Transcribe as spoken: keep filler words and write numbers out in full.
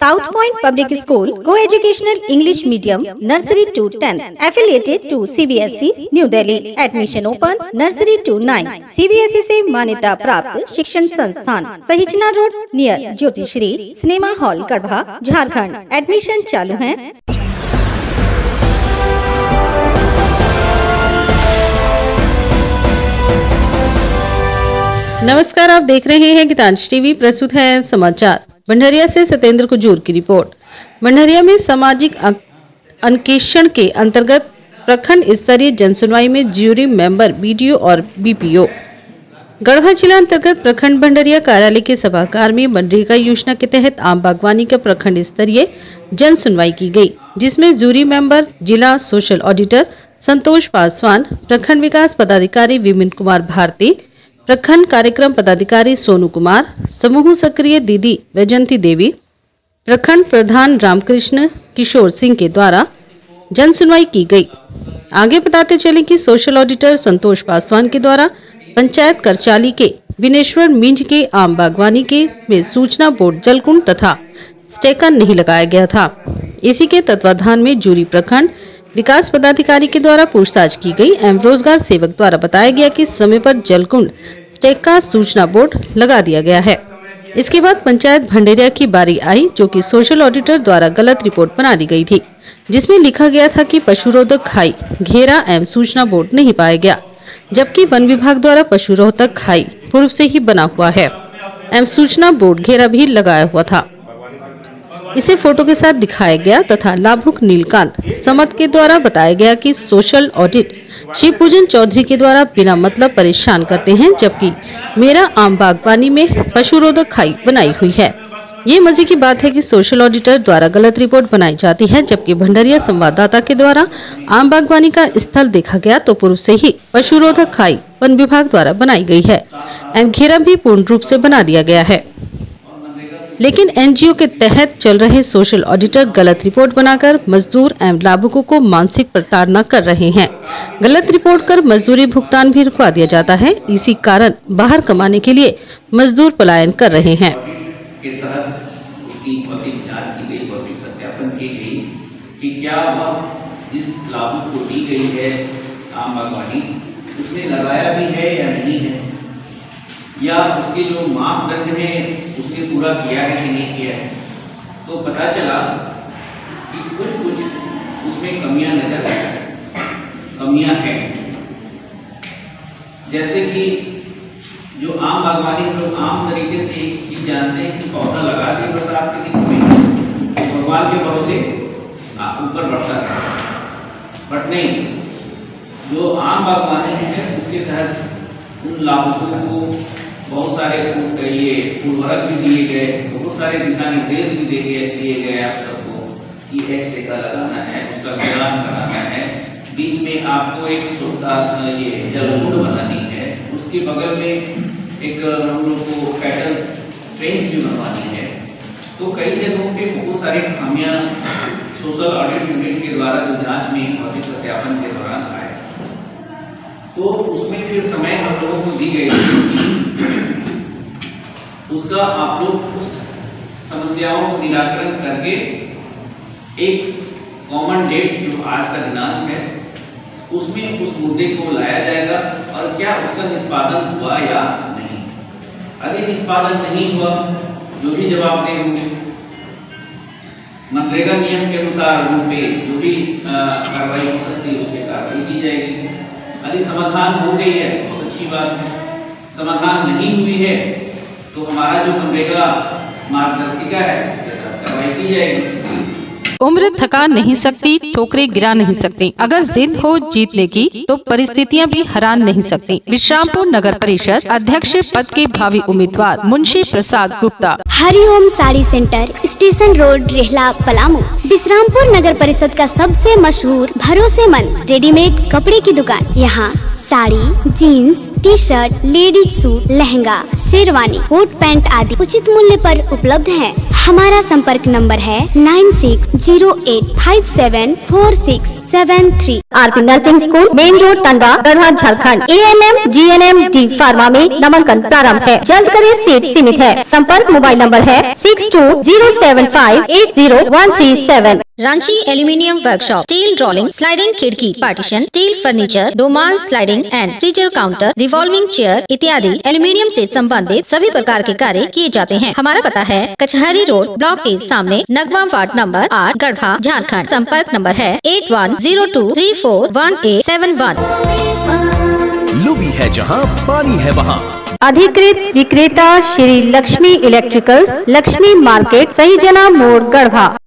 South Point Public School, co-educational English medium, nursery to tenth, affiliated to C B S E, New Delhi. Admission open, nursery to ninth. C B S E से मान्यता प्राप्त शिक्षण संस्थान, Sahijana road near Jyotishri cinema hall Garhwa, Jharkhand. Admission चालू है। नमस्कार, आप देख रहे हैं गीतांश टीवी। प्रस्तुत है समाचार। भंडरिया से सत्येंद्र कुजूर की रिपोर्ट। भंडरिया में सामाजिक अन्वेषण के अंतर्गत प्रखंड स्तरीय जनसुनवाई में ज्यूरी मेंबर, बीडीओ और बीपीओ। गढ़वा जिला अंतर्गत प्रखंड भंडरिया कार्यालय के सभागार में मनरेगा योजना के तहत आम बागवानी का प्रखंड स्तरीय जन सुनवाई की गई, जिसमें ज्यूरी मेंबर जिला सोशल ऑडिटर संतोष पासवान, प्रखंड विकास पदाधिकारी विमिन कुमार भारती, प्रखंड कार्यक्रम पदाधिकारी सोनू कुमार, समूह सक्रिय दीदी वैजंती देवी, प्रखंड प्रधान रामकृष्ण किशोर सिंह के द्वारा जन सुनवाई की गई। आगे बताते चले कि सोशल ऑडिटर संतोष पासवान के द्वारा पंचायत करचाली के विनेश्वर मिंज के आम बागवानी के में सूचना बोर्ड जलकुंड तथा स्टेकर नहीं लगाया गया था। इसी के तत्वाधान में जूरी प्रखंड विकास पदाधिकारी के द्वारा पूछताछ की गई एवं रोजगार सेवक द्वारा बताया गया कि समय पर जलकुंड स्टेक का सूचना बोर्ड लगा दिया गया है। इसके बाद पंचायत भंडेरिया की बारी आई, जो कि सोशल ऑडिटर द्वारा गलत रिपोर्ट बना दी गई थी, जिसमें लिखा गया था कि पशुरोधक खाई घेरा एवं सूचना बोर्ड नहीं पाया गया, जबकि वन विभाग द्वारा पशुरोधक खाई पूर्व से ही बना हुआ है एवं सूचना बोर्ड घेरा भी लगाया हुआ था। इसे फोटो के साथ दिखाया गया तथा लाभुक नीलकांत समत के द्वारा बताया गया कि सोशल ऑडिट शिव पूजन चौधरी के द्वारा बिना मतलब परेशान करते हैं, जबकि मेरा आम बागवानी में पशुरोधक खाई बनाई हुई है। ये मजे की बात है कि सोशल ऑडिटर द्वारा गलत रिपोर्ट बनाई जाती है, जबकि भंडरिया संवाददाता के द्वारा आम बागवानी का स्थल देखा गया तो पूर्व से ही पशुरोधक खाई वन विभाग द्वारा बनाई गई है एवं घेरा भी पूर्ण रूप से बना दिया गया है। लेकिन एनजीओ के तहत चल रहे सोशल ऑडिटर गलत रिपोर्ट बनाकर मजदूर एवं लाभुकों को मानसिक प्रताड़ना कर रहे हैं। गलत रिपोर्ट कर मजदूरी भुगतान भी रुकवा दिया जाता है। इसी कारण बाहर कमाने के लिए मजदूर पलायन कर रहे हैं। के तहत उसकी भौतिक जांच की गई, भौतिक सत्यापन की गई कि क्या वह जिस लाभुक को दी गई है आम बागवानी उसने लगाया भी है या नहीं है, या उसके जो मापदंड है उसने पूरा किया है कि नहीं किया है। तो पता चला कि कुछ कुछ उसमें कमियां नजर आई, कमियां हैं। जैसे कि जो आम बागवानी हम लोग आम तरीके से एक चीज जानते हैं कि पौधा लगा दिए बस आपके दिन में भगवान के भरोसे ऊपर बढ़ता है, बट नहीं, जो आम बागवानी है उसके तहत उन लाभुकों को बहुत सारे ये उर्वरक भी दिए गए, बहुत सारे दिशा निर्देश भी दिए गए दिए गए आप सबको कि एस टेका लगाना है, उसका ज्ञान कराना है, बीच में आपको एक सुविधा ये जलकुंड बनानी है, उसके बगल में एक हम लोग को कैटल ट्रेन्स भी बनवानी है। तो कई जगहों पे बहुत सारी खामियां सोशल ऑडिट यूनिट के द्वारा जो जांच में भौतिक सत्यापन के दौरान आए, तो उसमें फिर समय हम लोगों को दी गई कि उसका आप लोग उस समस्याओं को निराकरण करके एक कॉमन डेट जो आज का दिनांक है उसमें उस मुद्दे को लाया जाएगा और क्या उसका निष्पादन हुआ या नहीं। यदि निष्पादन नहीं हुआ, जो भी जवाबदेह होंगे मनरेगा नियम के अनुसार उन पे जो भी कार्रवाई हो सकती है उस पर कार्रवाई की जाएगी। यदि समाधान हो गई है बहुत अच्छी बात है, समाधान नहीं हुई है तो हमारा जो मनरेगा मार्गदर्शिका है उस पर कार्रवाई की जाएगी। उम्र थका नहीं सकती, ठोकरें गिरा नहीं सकती। अगर जिद हो जीतने की तो परिस्थितियां भी हरा नहीं सकती। विश्रामपुर नगर परिषद अध्यक्ष पद के भावी उम्मीदवार Munshi Prasad Gupta. Hariom sari center, station road, Rehla, Palamu. Vishrampur नगर परिषद का सबसे मशहूर भरोसेमंद रेडीमेड कपड़े की दुकान। यहाँ sari, jeans, T shirt, ladies suit, lehenga, sherwani, coat pant आदि उचित मूल्य पर उपलब्ध है। हमारा संपर्क नंबर है nine six zero eight five seven four six seven three. RP nursing school, main road, Tandwa, Garhwa, Jharkhand. A N M, G N M, D pharma में नामांकन प्रारंभ है। जल्द करें, सीट सीमित है। संपर्क मोबाइल नंबर है six two zero seven five eight zero one three seven. Ranchi aluminium workshop, steel rolling, sliding खिड़की, पार्टीशन, स्टील फर्नीचर, डोमाल sliding and freezer counter, revolving chair इत्यादि एल्यूमिनियम से संबंधित सभी प्रकार के कार्य किए जाते हैं। हमारा पता है कचहरी रोड, ब्लॉक के सामने, नगवा वार्ड नंबर आठ, गढ़वा, झारखंड। संपर्क नंबर है eight one zero two three four one eight seven one. Lubi है जहाँ पानी है वहाँ। अधिकृत विक्रेता Shri Lakshmi electricals, Lakshmi market, Sahijana मोड़, गढ़वा।